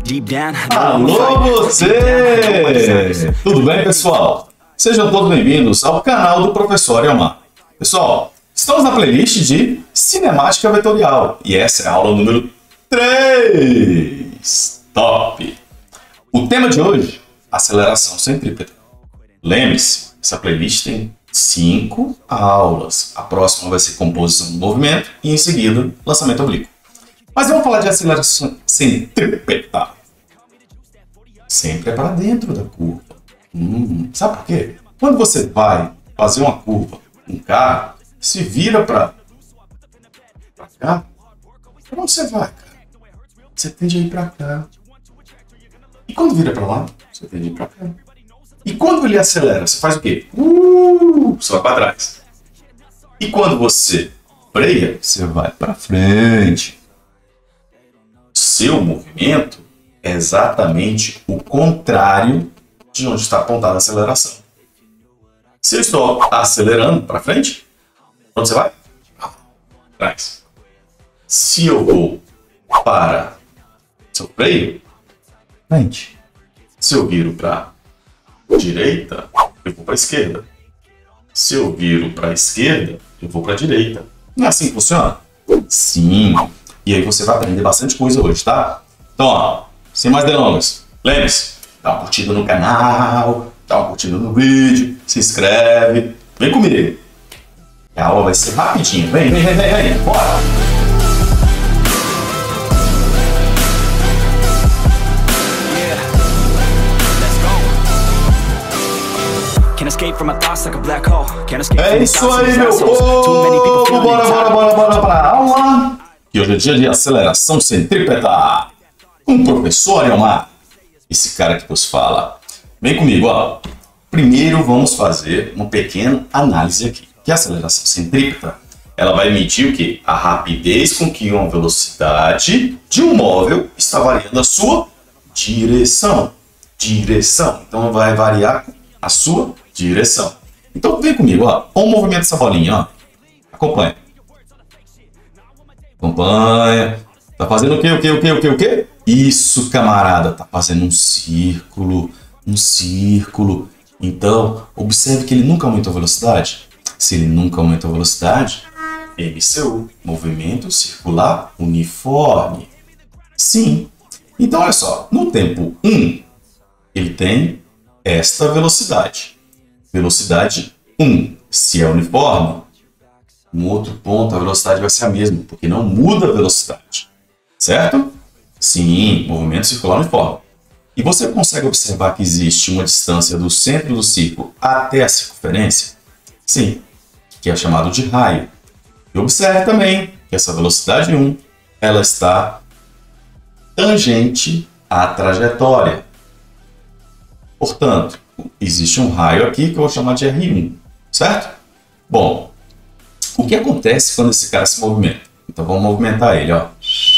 Alô você! Tudo bem, pessoal? Sejam todos bem-vindos ao canal do Professor Elmar. Pessoal, estamos na playlist de Cinemática Vetorial e essa é a aula número 3. Top! O tema de hoje, aceleração centrípeta. Lembre-se, essa playlist tem 5 aulas. A próxima vai ser composição do movimento e em seguida lançamento oblíquo. Mas vamos falar de aceleração centrípeta. Sempre é para dentro da curva. Sabe por quê? Quando você vai fazer uma curva, um carro, se vira para cá, para onde você vai, cara? Você tende a ir para cá. E quando vira para lá, você tende a ir para cá. E quando ele acelera, você faz o quê? Você vai para trás. E quando você freia, você vai para frente. Seu movimento é exatamente o contrário de onde está apontada a aceleração. Se eu estou acelerando para frente, onde você vai? Para trás. Se eu vou para seu freio, frente. Se eu viro para direita, eu vou para a esquerda. Se eu viro para a esquerda, eu vou para a direita. Não é assim que funciona? Sim. E aí você vai aprender bastante coisa hoje, tá? Então, ó, sem mais delongas, lembre-se, dá uma curtida no canal, dá uma curtida no vídeo, se inscreve, vem comigo. A aula vai ser rapidinho, vem, bora! É isso aí, meu povo! Bora para a aula! E hoje é dia de aceleração centrípeta com o professor Elmar, esse cara que vos fala. Vem comigo, ó. Primeiro vamos fazer uma pequena análise aqui. Que a aceleração centrípeta, ela vai medir o quê? A rapidez com que uma velocidade de um móvel está variando a sua direção. Então vai variar a sua direção. Então vem comigo, ó. Olha o movimento dessa bolinha, ó. Acompanha. Tá fazendo o quê? Isso, camarada, tá fazendo um círculo. Então, observe que ele nunca aumentou a velocidade. Se ele nunca aumentou a velocidade, MCU, movimento circular uniforme. Sim. Então, olha só, no tempo 1, ele tem esta velocidade. Velocidade 1. Se é uniforme, no outro ponto a velocidade vai ser a mesma, porque não muda a velocidade, certo? Sim, movimento circular uniforme. E você consegue observar que existe uma distância do centro do círculo até a circunferência? Sim, que é chamado de raio. E observe também que essa velocidade 1, ela está tangente à trajetória. Portanto, existe um raio aqui que eu vou chamar de R1, certo? Bom, o que acontece quando esse cara se movimenta? Então vamos movimentar ele, ó.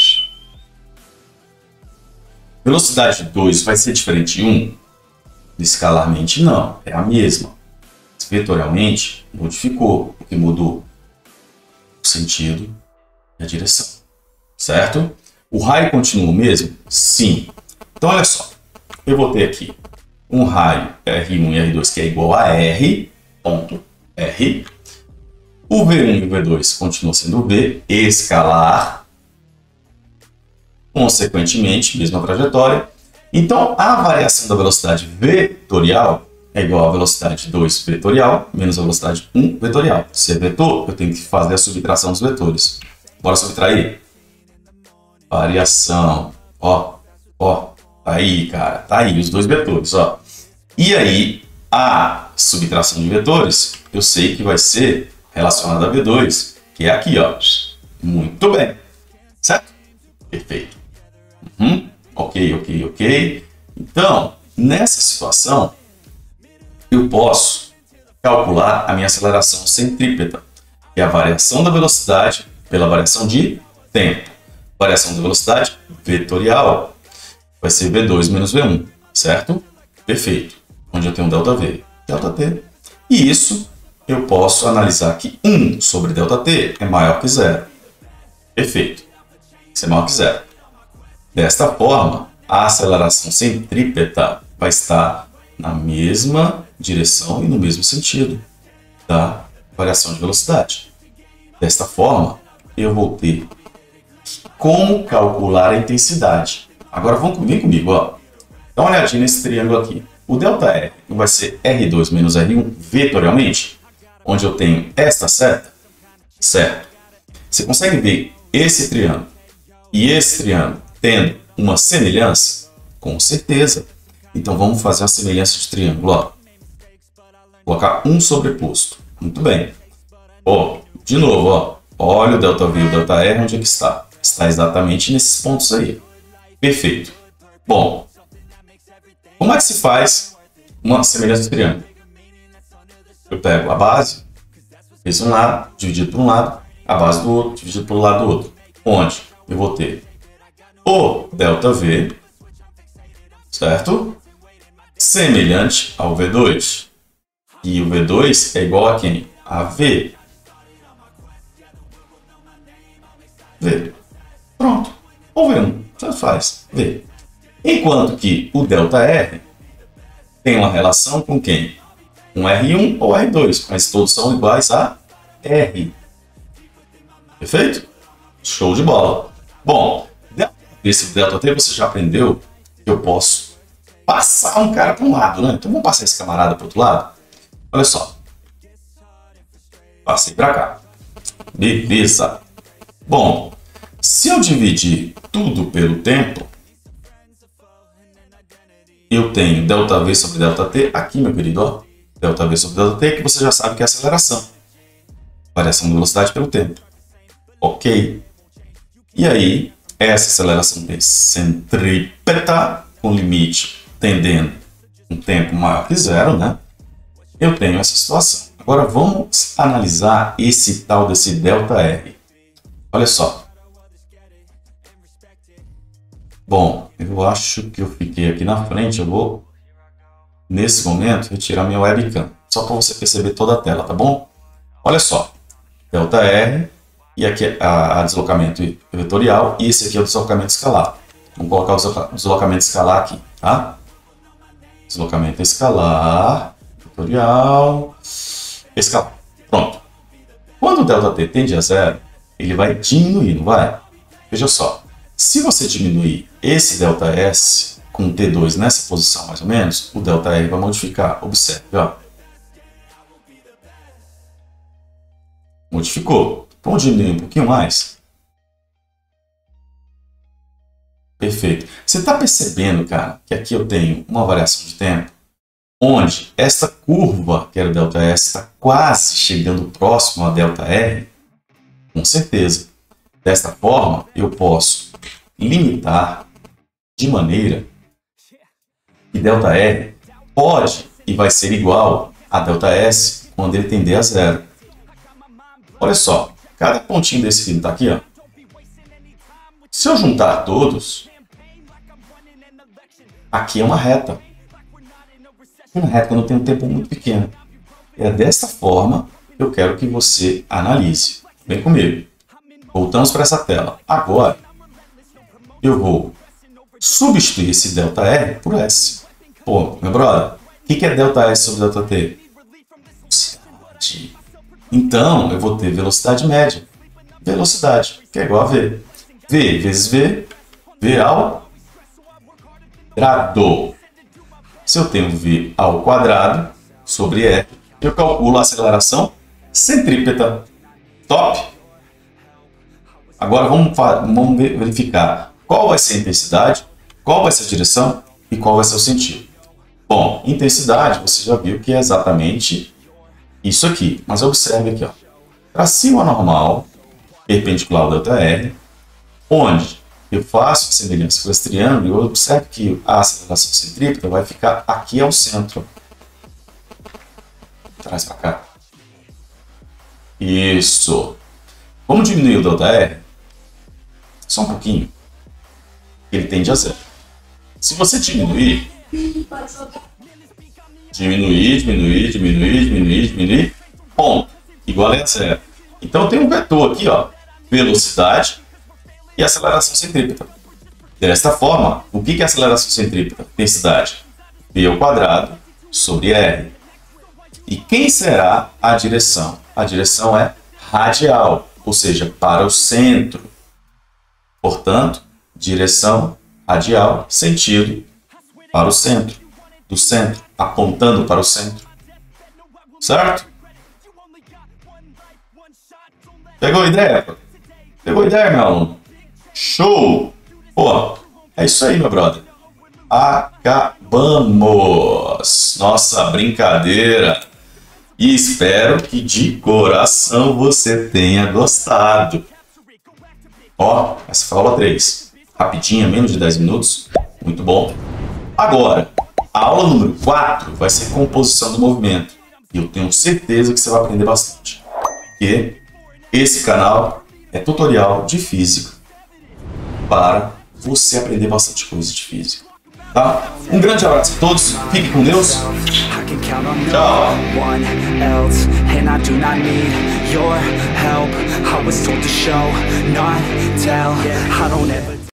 Velocidade 2 vai ser diferente de 1? Escalarmente não, é a mesma. Vetorialmente modificou, porque mudou o sentido e a direção, certo? O raio continua o mesmo? Sim. Então olha só, eu vou ter aqui um raio R1 e R2 que é igual a R, ponto, R. O V1 e o V2 continuam sendo V, escalar. Consequentemente, mesma trajetória. Então, a variação da velocidade vetorial é igual à velocidade 2 vetorial menos a velocidade 1 vetorial. Se é vetor, eu tenho que fazer a subtração dos vetores. Bora subtrair? Variação. Ó. Tá aí, cara. Tá aí, os dois vetores, ó. E aí, a subtração de vetores, eu sei que vai ser relacionada a V2, que é aqui, ó. Muito bem. Certo? Perfeito. Ok. Então, nessa situação, eu posso calcular a minha aceleração centrípeta, que é a variação da velocidade pela variação de tempo. Variação da velocidade vetorial vai ser V2 menos V1, certo? Perfeito. Onde eu tenho ΔV, ΔT. E isso eu posso analisar que 1 sobre ΔT é maior que 0. Perfeito. Isso é maior que 0. Desta forma, a aceleração centrípeta vai estar na mesma direção e no mesmo sentido da variação de velocidade. Desta forma, eu vou ter como calcular a intensidade. Agora vem comigo, ó. Dá uma olhadinha nesse triângulo aqui. O ΔR vai ser R2 menos R1 vetorialmente, onde eu tenho esta seta, certo? Você consegue ver esse triângulo e esse triângulo tendo uma semelhança? Com certeza. Então vamos fazer a semelhança de triângulo, ó. Colocar um sobreposto. Muito bem. Ó, de novo, ó. Olha o ΔV e o ΔR, onde é que está? Está exatamente nesses pontos aí. Perfeito. Bom, como é que se faz uma semelhança de triângulo? Eu pego a base, esse um lado, dividido por um lado, a base do outro, dividido pelo lado do outro. Onde eu vou ter o ΔV, certo? Semelhante ao V2. E o V2 é igual a quem? A V. V. Pronto. Ou V1. Tanto faz. V. Enquanto que o ΔR tem uma relação com quem? Um R1 ou R2, mas todos são iguais a R. Perfeito? Show de bola. Bom, esse ΔT você já aprendeu que eu posso passar um cara para um lado, né? Então vamos passar esse camarada para o outro lado? Olha só. Passei para cá. Beleza. Bom, se eu dividir tudo pelo tempo, eu tenho ΔV sobre ΔT aqui, meu querido, ó. ΔV sobre ΔT, que você já sabe que é aceleração. Variação de velocidade pelo tempo. Ok. E aí, essa aceleração centrípeta, com limite tendendo um tempo maior que zero, né? Eu tenho essa situação. Agora vamos analisar esse tal desse ΔR. Olha só. Bom, eu acho que eu fiquei aqui na frente. Eu vou, nesse momento, retirar minha webcam. Só para você perceber toda a tela, tá bom? Olha só. ΔR. E aqui é o deslocamento vetorial. E esse aqui é o deslocamento escalar. Vamos colocar o deslocamento escalar aqui, tá? Deslocamento escalar, vetorial, escalar. Pronto. Quando o ΔT tende a zero, ele vai diminuir, não vai? Veja só. Se você diminuir esse ΔS com T2 nessa posição, mais ou menos, o ΔR vai modificar. Observe, ó. Modificou. Vamos diminuir um pouquinho mais? Perfeito. Você está percebendo, cara, que aqui eu tenho uma variação de tempo onde essa curva, que era o ΔS, está quase chegando próximo a ΔR? Com certeza. Desta forma, eu posso limitar de maneira que ΔR pode e vai ser igual a ΔS quando ele tender a zero. Olha só, cada pontinho desse fio está aqui, ó. Se eu juntar todos, aqui é uma reta. Uma reta quando eu tenho um tempo muito pequeno. É desta forma que eu quero que você analise. Vem comigo. Voltamos para essa tela. Agora, eu vou substituir esse ΔR por S. Pô, meu brother, o que é ΔS sobre ΔT? Velocidade. Então, eu vou ter velocidade média. Velocidade, que é igual a V. V vezes V, V ao quadrado. Se eu tenho V ao quadrado sobre R, eu calculo a aceleração centrípeta. Top? Agora vamos verificar qual vai ser a intensidade, qual vai ser a direção e qual vai ser o sentido. Bom, intensidade você já viu que é exatamente isso aqui, mas observe aqui, ó. Tracinho anormal, perpendicular ao ΔR, onde eu faço a semelhança com esse triângulo, eu observo que a aceleração centrípeta vai ficar aqui ao centro. Traz para cá. Isso. Vamos diminuir o ΔR? Só um pouquinho. Ele tende a zero. Se você diminuir, diminuir, ponto. Igual a zero. Então eu tenho um vetor aqui, ó, velocidade e aceleração centrípeta. Desta forma, o que é aceleração centrípeta? Densidade v² sobre r. E quem será a direção? A direção é radial, ou seja, para o centro. Portanto, direção radial, sentido para o centro. Do centro, apontando para o centro. Certo? Pegou a ideia? Pegou a ideia, meu aluno? Show! Pô, é isso aí, meu brother. Acabamos nossa brincadeira. E espero que de coração você tenha gostado. Ó, essa foi a aula 3. Rapidinha, menos de 10 minutos. Muito bom. Agora, a aula número 4 vai ser composição do movimento. E eu tenho certeza que você vai aprender bastante. Porque esse canal é tutorial de física para você aprender bastante coisa de física. Tá? Um grande abraço a todos. Fique com Deus. Tchau.